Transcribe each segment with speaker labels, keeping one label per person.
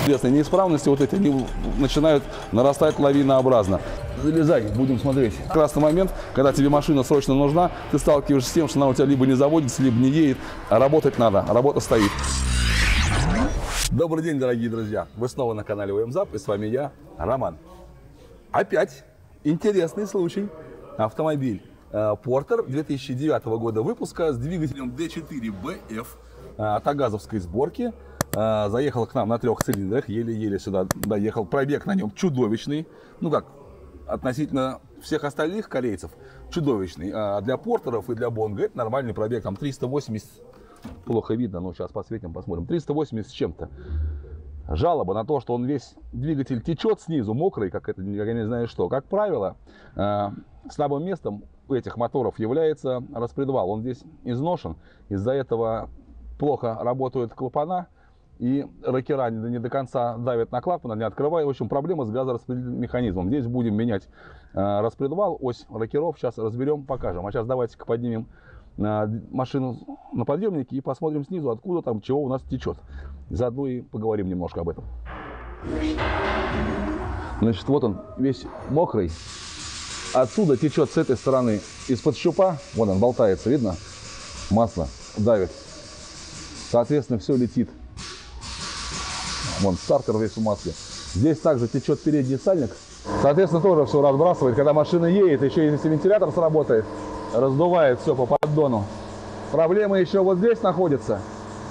Speaker 1: Интересные неисправности вот эти, они начинают нарастать лавинообразно. Залезай, будем смотреть. Красный момент, когда тебе машина срочно нужна, ты сталкиваешься с тем, что она у тебя либо не заводится, либо не едет, а работать надо, работа стоит. Добрый день, дорогие друзья! Вы снова на канале УМЗАП, и с вами я, Роман. Опять интересный случай. Автомобиль Портер 2009 года выпуска с двигателем D4BF тагазовской сборки. Заехал к нам на 3 цилиндрах, еле-еле сюда доехал. Пробег на нем чудовищный. Ну как, относительно всех остальных корейцев, чудовищный. А для портеров и для Бонга это нормальный пробег. Там 380, плохо видно, но сейчас посветим, посмотрим. 380 с чем-то. Жалоба на то, что он весь двигатель течет снизу, мокрый, как это, я не знаю что. Как правило, слабым местом у этих моторов является распредвал. Он здесь изношен, из-за этого плохо работают клапана, и рокера не до конца давят на клапан, не открывая. В общем, проблема с газораспределительным механизмом. Здесь будем менять распредвал, ось рокеров. Сейчас разберем, покажем. А сейчас давайте-ка поднимем машину на подъемнике и посмотрим снизу, откуда там, чего у нас течет. Заодно и поговорим немножко об этом. Значит, вот он весь мокрый. Отсюда течет с этой стороны из-под щупа. Вон он болтается, видно? Масло давит. Соответственно, все летит. Вон стартер весь в масле. Здесь также течет передний сальник. Соответственно, тоже все разбрасывает. Когда машина едет, еще если вентилятор сработает, раздувает все по поддону. Проблема еще вот здесь находится.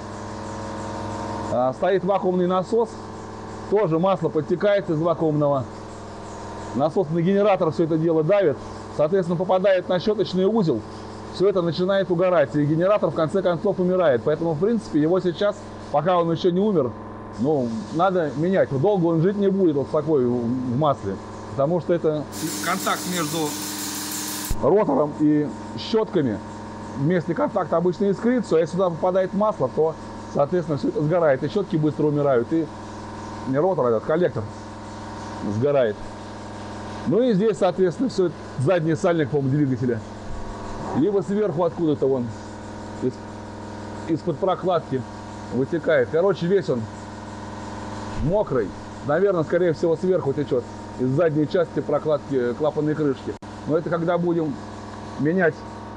Speaker 1: Стоит вакуумный насос. Тоже масло подтекает из вакуумного. Насосный генератор все это дело давит. Соответственно, попадает на щеточный узел. Все это начинает угорать. И генератор в конце концов умирает. Поэтому, в принципе, его сейчас, пока он еще не умер, ну, надо менять. Долго он жить не будет вот такой в масле. Потому что это контакт между ротором и щетками. Вместе контакта обычно искрится. А если сюда попадает масло, то, соответственно, все это сгорает. И щетки быстро умирают. И не ротор, а этот коллектор сгорает. Ну и здесь, соответственно, все задний сальник, по-моему, двигателя. Либо сверху откуда-то вон, из-под прокладки вытекает. Короче, весь он мокрый. Наверное, скорее всего, сверху течет из задней части прокладки клапанной крышки. Но это когда будем менять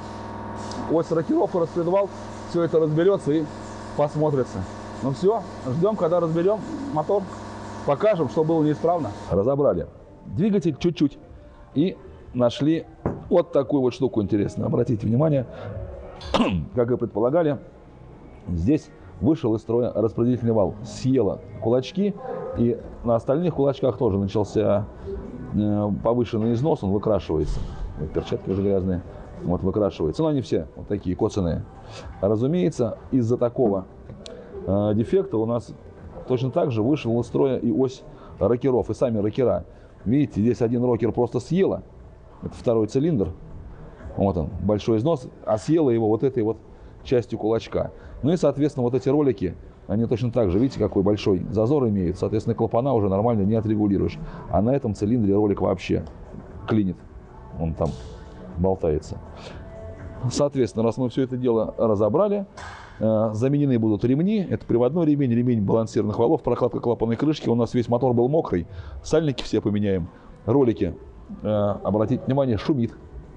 Speaker 1: ось рокировку, распредвал, все это разберется и посмотрится. Ну все, ждем, когда разберем мотор, покажем, что было неисправно. Разобрали двигатель чуть-чуть и нашли вот такую вот штуку интересную. Обратите внимание, как и предполагали, здесь вышел из строя распределительный вал. Съело кулачки, и на остальных кулачках тоже начался повышенный износ, он выкрашивается. Перчатки уже грязные. Вот выкрашивается. Но они все вот такие коцаные. Разумеется, из-за такого дефекта у нас точно так же вышел из строя и ось рокеров, и сами рокера. Видите, здесь один рокер просто съело. Это второй цилиндр. Вот он, большой износ. А съело его вот этой вот частью кулачка. Ну и, соответственно, вот эти ролики, они точно так же, видите, какой большой зазор имеют. Соответственно, клапана уже нормально не отрегулируешь. А на этом цилиндре ролик вообще клинит. Он там болтается. Соответственно, раз мы все это дело разобрали, заменены будут ремни. Это приводной ремень, ремень балансирных валов, прокладка клапанной крышки. У нас весь мотор был мокрый. Сальники все поменяем. Ролики, обратите внимание, шумит.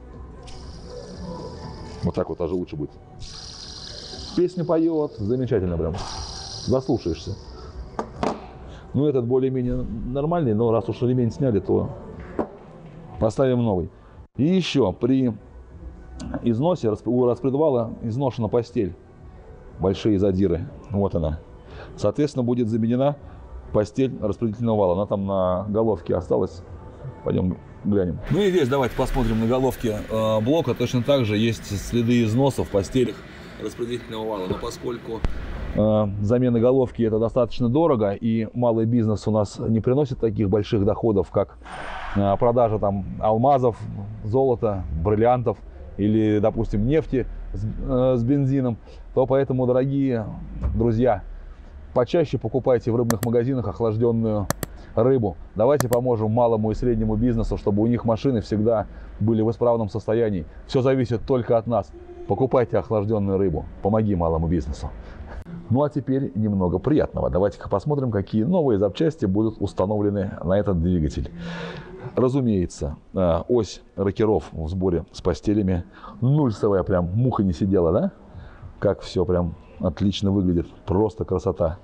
Speaker 1: Вот так вот даже лучше будет. Песню поет, замечательно прям. Заслушаешься. Ну, этот более-менее нормальный, но раз уж ремень сняли, то поставим новый. И еще при износе у распредвала изношена постель. Большие задиры. Вот она. Соответственно, будет заменена постель распределительного вала. Она там на головке осталась. Пойдем глянем. Ну и здесь давайте посмотрим на головке блока. Точно так же есть следы износа в постелях распределительного вала. Но поскольку замена головки это достаточно дорого, и малый бизнес у нас не приносит таких больших доходов, как продажа там алмазов, золота, бриллиантов или, допустим, нефти с бензином, то поэтому, дорогие друзья, почаще покупайте в рыбных магазинах охлажденную рыбу. Давайте поможем малому и среднему бизнесу, чтобы у них машины всегда были в исправном состоянии. Все зависит только от нас. Покупайте охлажденную рыбу. Помоги малому бизнесу.
Speaker 2: Ну а теперь немного приятного. Давайте-ка посмотрим, какие новые запчасти будут установлены на этот двигатель. Разумеется, ось рокеров в сборе с постелями. Нульсовая, прям муха не сидела, да? Как все прям отлично выглядит. Просто красота.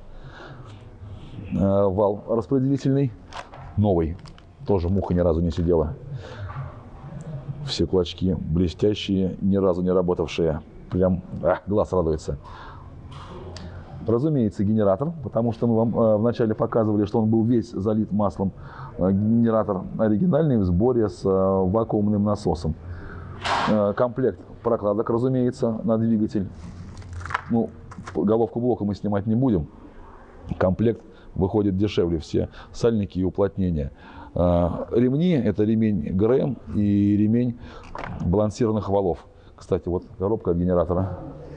Speaker 2: Вал распределительный. Новый. Тоже муха ни разу не сидела. Все клочки блестящие, ни разу не работавшие. Прям глаз радуется. Разумеется, генератор, потому что мы вам вначале показывали, что он был весь залит маслом. Генератор оригинальный в сборе с вакуумным насосом. Комплект прокладок, разумеется, на двигатель. Ну, головку блока мы снимать не будем. Комплект выходит дешевле, все сальники и уплотнения. Ремни – это ремень ГРМ и ремень балансированных валов. Кстати, вот коробка от генератора.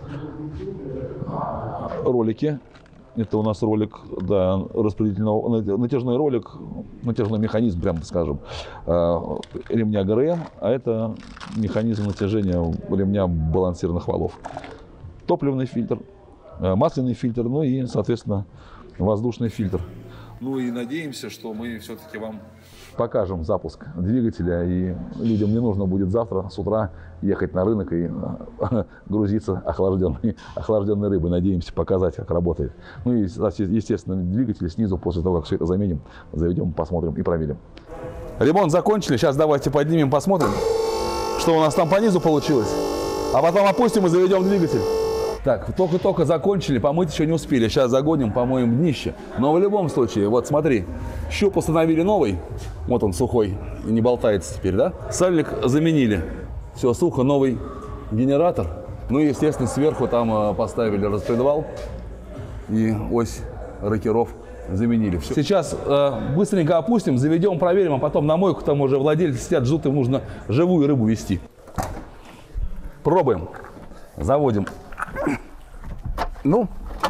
Speaker 2: Ролики. Это у нас ролик, да, распределительного, натяжной ролик, натяжной механизм, прямо скажем, ремня ГРМ, а это механизм натяжения ремня балансированных валов. Топливный фильтр, масляный фильтр, ну и, соответственно, воздушный фильтр. Ну и надеемся, что мы все-таки вам покажем запуск двигателя, и людям не нужно будет завтра с утра ехать на рынок и грузиться охлажденной рыбой. Надеемся показать, как работает. Ну и, естественно, двигатель снизу, после того, как все это заменим, заведем, посмотрим и промерим. Ремонт закончили. Сейчас давайте поднимем, посмотрим, что у нас там по низу получилось. А потом опустим и заведем двигатель. Так, только-только закончили, помыть еще не успели. Сейчас загоним, помоем днище. Но в любом случае, вот смотри, щуп установили новый. Вот он сухой, не болтается теперь, да? Сальник заменили. Все сухо, новый генератор. Ну и, естественно, сверху там поставили распредвал. И ось рокеров заменили. Все. Сейчас быстренько опустим, заведем, проверим, а потом на мойку там уже владельцы сидят, ждут, им нужно живую рыбу вести. Пробуем. Заводим. Ну,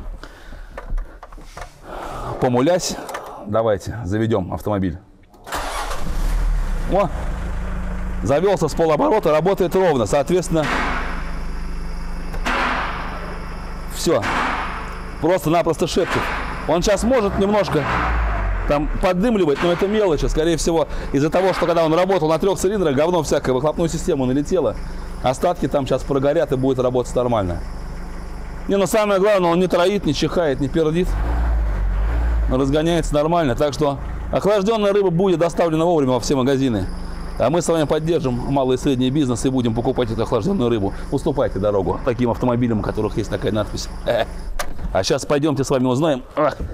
Speaker 2: помулясь, давайте заведем автомобиль. О, завелся с полоборота, работает ровно, соответственно, все, просто-напросто шепчет. Он сейчас может немножко там поддымливать, но это мелочи, скорее всего, из-за того, что когда он работал на 3 цилиндрах, говно всякое, выхлопную систему налетело, остатки там сейчас прогорят и будет работать нормально. Не, но самое главное, он не троит, не чихает, не пердит. Разгоняется нормально. Так что охлажденная рыба будет доставлена вовремя во все магазины. А мы с вами поддержим малый и средний бизнес и будем покупать эту охлажденную рыбу. Уступайте дорогу таким автомобилям, у которых есть такая надпись. А сейчас пойдемте с вами узнаем,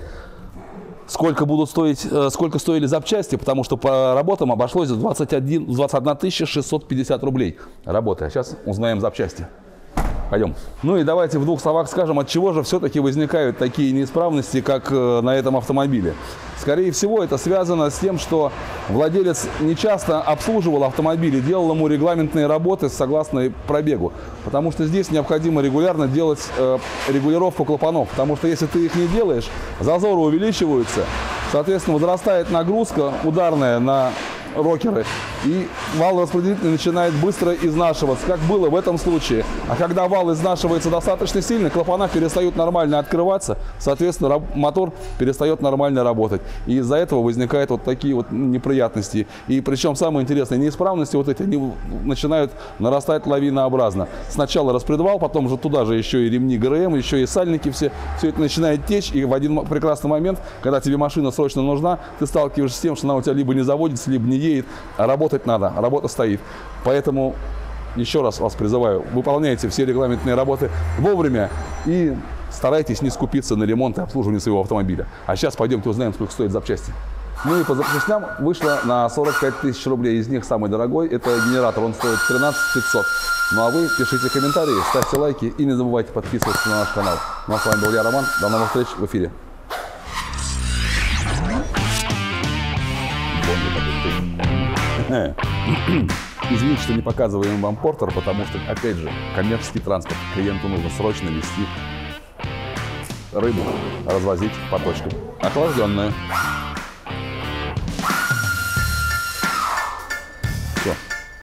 Speaker 2: сколько стоили запчасти, потому что по работам обошлось в 21 650 рублей работы. А сейчас узнаем запчасти. Пойдем. Ну и давайте в 2 словах скажем, от чего же все-таки возникают такие неисправности, как на этом автомобиле. Скорее всего, это связано с тем, что владелец не часто обслуживал автомобиль и делал ему регламентные работы согласно пробегу. Потому что здесь необходимо регулярно делать регулировку клапанов. Потому что если ты их не делаешь, зазоры увеличиваются. Соответственно, возрастает нагрузка ударная на рокеры, и вал распределительный начинает быстро изнашиваться, как было в этом случае. А когда вал изнашивается достаточно сильно, клапана перестают нормально открываться, соответственно, мотор перестает нормально работать. И из-за этого возникают вот такие вот неприятности. И причем самое интересное, неисправности вот эти, они начинают нарастать лавинообразно. Сначала распредвал, потом уже туда же еще и ремни ГРМ, еще и сальники все это начинает течь, и в один прекрасный момент, когда тебе машина срочно нужна, ты сталкиваешься с тем, что она у тебя либо не заводится, либо не едет, а работать надо, а работа стоит. Поэтому еще раз вас призываю, выполняйте все регламентные работы вовремя и старайтесь не скупиться на ремонт и обслуживание своего автомобиля. А сейчас пойдемте узнаем, сколько стоят запчасти. Ну и по запчастям вышло на 45 тысяч рублей. Из них самый дорогой – это генератор, он стоит 13 500. Ну а вы пишите комментарии, ставьте лайки и не забывайте подписываться на наш канал. Ну а с вами был я, Роман. До новых встреч в эфире. Извините, что не показываем вам портер, потому что, опять же, коммерческий транспорт. Клиенту нужно срочно везти рыбу, развозить по точкам. Охлажденная.